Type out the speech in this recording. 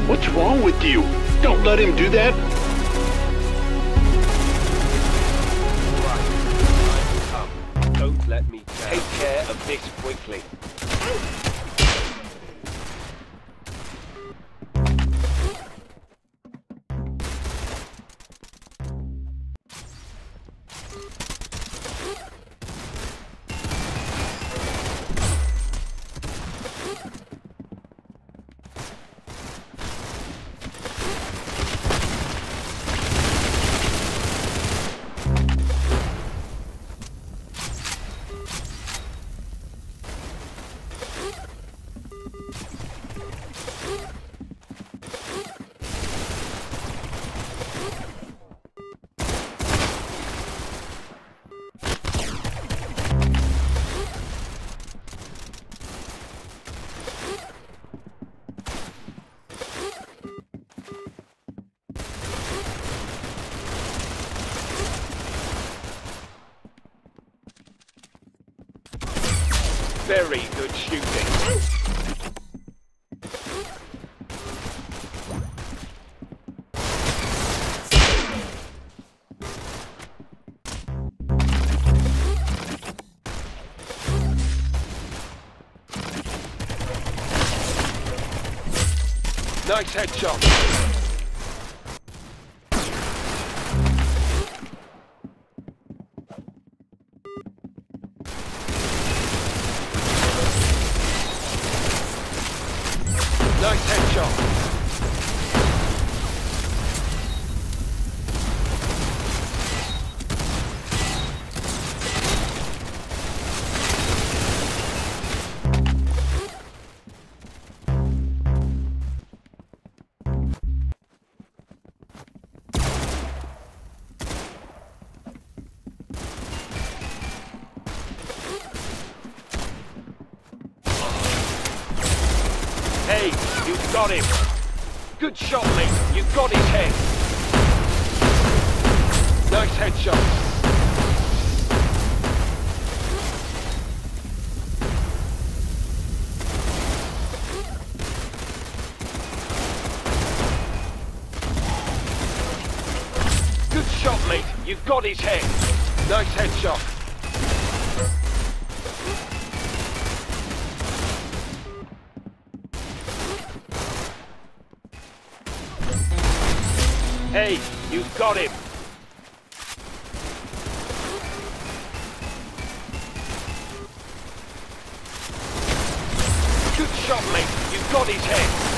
What's wrong with you? Don't let him do that. Right. Come. Don't let me down. Take care of this quickly. Very good shooting. Nice headshot. Nice headshot. Hey, you've got him. Good shot, mate. You've got his head. Nice headshot. Good shot, mate. You've got his head. Nice headshot. Hey, you've got him. Good shot, mate. You've got his head.